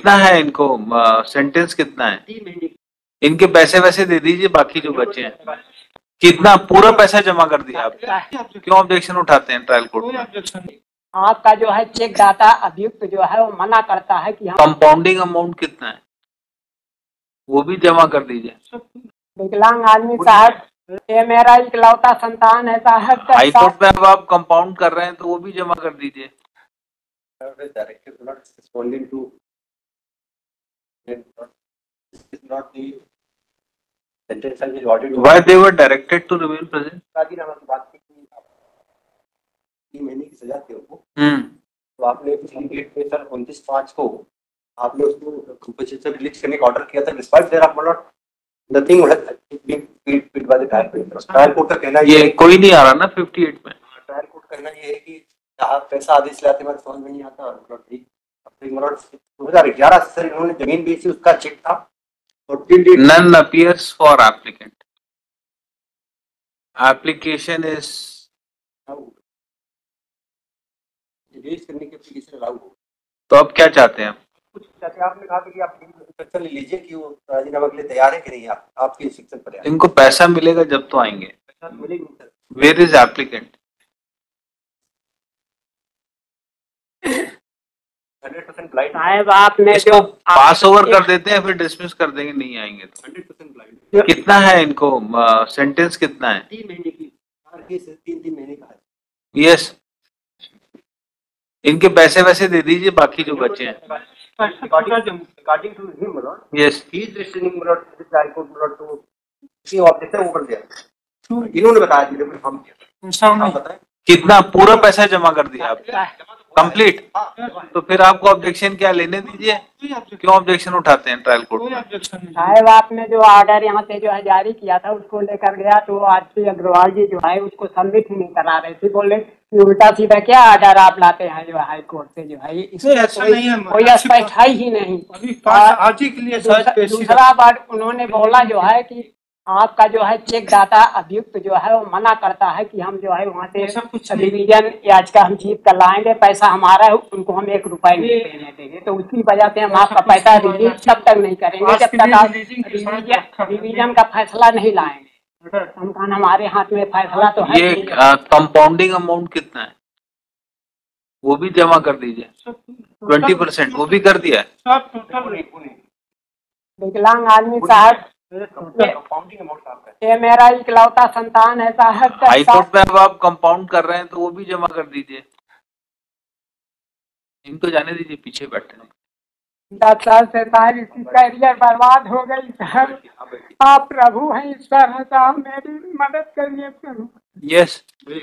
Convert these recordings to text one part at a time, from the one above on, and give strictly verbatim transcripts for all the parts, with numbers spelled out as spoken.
कितना है इनको सेंटेंस कितना है? इनके पैसे वैसे दे दीजिए, बाकी जो बचे हैं। कितना पूरा पैसा जमा कर दिया आप? क्यों ऑब्जेक्शन उठाते हैं ट्रायल कोर्ट में? आपका जो है चेक डाटा अभियुक्त जो है वो मना करता है कि हम कंपाउंडिंग अमाउंट कितना है वो भी जमा कर दीजिए। विकलांग आदमी साहब, ये मेरा इकलौता संतान है साहब। हाई कोर्ट में अब आप कंपाउंड कर रहे हैं तो वो भी जमा कर दीजिए। Why they were directed to remain present? राजीनामा की बात की तीन महीने की सजा थी उनको। हम्म तो आपने डेट पे सर उनतीस पाँच को आपने उसको कंपनसेशन रिलीज करने का ऑर्डर किया था। Despite there up not nothing being paid by the trial court. Trial court का कहना ये कोई नहीं आ रहा ना अट्ठावन में। ट्रायल कोर्ट का कहना ये है कि आप पैसा आदेश लाते मैं समझ में नहीं आता। मतलब ठीक दो हज़ार ग्यारह से सर इन्होंने जमीन बेची, उसका चेक था। None appears for applicant. Application is करने की एप्लीकेशन अलाउ हो। तो अब क्या चाहते हैं? कुछ चाहते हैं, आपने कहा कि आप इंस्ट्रक्शन ले लीजिए कि वो राजीनामा के लिए तैयार है कि नहीं। आप आपके इंस्ट्रक्शन पर है। इनको पैसा मिलेगा जब तो आएंगे। पैसा मिलेगा sir. Where is applicant? Hundred percent blind साहब आपने जो पास ओवर कर देते हैं फिर डिसमिस कर देंगे, नहीं आएंगे तो। Hundred percent blind. कितना है इनको सेंटेंस कितना है? तीन महीने की केस है, तीन तीन महीने का है। यस, इनके पैसे वैसे दे दीजिए, बाकी जो बचे हैं। According to him, my lord, yes he is listening, my lord, to the trial court, my lord, to see objection ऊपर दिया। इन्होंने बताया कि देखो हम किया। आप बताएं कितना पूरा पैसा जमा कर दिया आप? कंप्लीट। तो फिर आपको ऑब्जेक्शन क्या लेने दीजिए। क्यों ऑब्जेक्शन उठाते हैं ट्रायल कोर्ट में? साहब आपने जो ऑर्डर यहाँ से जो है जारी किया था उसको लेकर गया तो आरती अग्रवाल जी जो है उसको सबमिट ही नहीं करा रहे थे। बोले कि उल्टा सीधा क्या ऑर्डर आप लाते हैं जो हाई कोर्ट से जो है कोई स्पष्ट है ही नहीं। आज ही के लिए दूसरा बार उन्होंने बोला जो है कि आपका जो है चेक डाटा अभियुक्त जो है वो मना करता है कि हम जो है वहाँ से रिवीजन याचिका हम जीत कर लाएंगे, पैसा हमारा है, उनको हम एक रुपए नहीं देने देंगे। तो उसी वजह से हम आपका पैसा रिलीज तब तक नहीं करेंगे जब तक आप रिवीजन रिवीजन का फैसला नहीं लाएंगे। हम कहा हमारे हाथ में फैसला तो है। ये कंपाउंडिंग अमाउंट कितना है वो भी जमा कर दीजिए। ट्वेंटी परसेंट वो भी कर दिया है। विकलांग आदमी साहब, ये मेरा इकलौता संतान है साहब। हाई कोर्ट में अब आप कंपाउंड कर रहे हैं तो वो भी जमा कर दीजिए। इनको जाने दीजिए, पीछे बैठे हैं। दस साल से सारी इसकी करियर बर्बाद हो गई साहब। आप प्रभु हैं, ईश्वर है साहब, मेरी मदद करिए प्रभु। यस,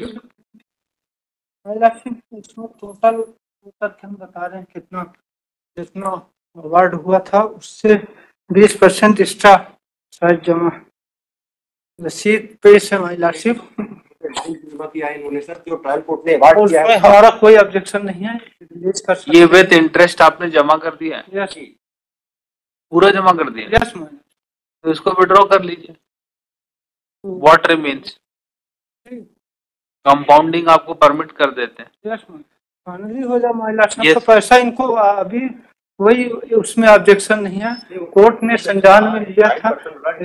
इसमें टोटल तथ्य हम बता रहे हैं कितना जितना अवार्ड हुआ था उससे बीस परसेंट एक्स्ट्रा शायद जमा रसीद पेश है महिला सिर्फ जमा किया है इन्होंने सर। जो ट्रायल कोर्ट ने अवार्ड किया है हमारा कोई ऑब्जेक्शन नहीं है, रिलीज कर सकते। ये विद इंटरेस्ट आपने जमा कर दिया है? यस, पूरा जमा कर दिया। Yes ma'am. तो इसको विड्रॉ कर लीजिए। What remains? कंपाउंडिंग आपको परमिट कर देते हैं। यस मैम, फाइनली हो जाए महिला yes. तो पैसा इनको अभी वही उसमें ऑब्जेक्शन नहीं है। कोर्ट ने संज्ञान में लिया था।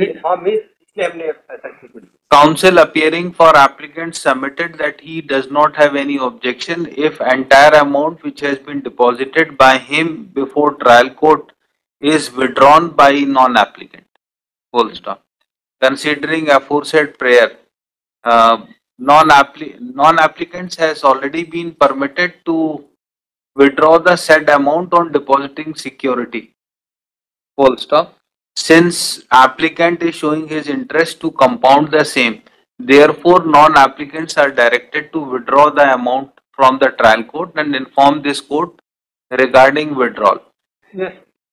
Counsel appearing for applicant submitted that he does not have any objection if entire amount which has been deposited by him before trial court is withdrawn by non-applicant. Full stop. Considering aforesaid prayer, uh, non-applicants has already been permitted to withdraw the said amount on depositing security. Full stop. Since applicant is showing his interest to compound the same, therefore non-applicants are directed to withdraw the amount from the trial court and inform this court regarding withdrawal. Yes.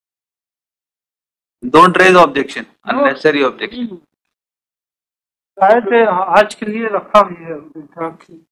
Don't raise objection, unnecessary objection. शायद आज के लिए रखा हुआ है।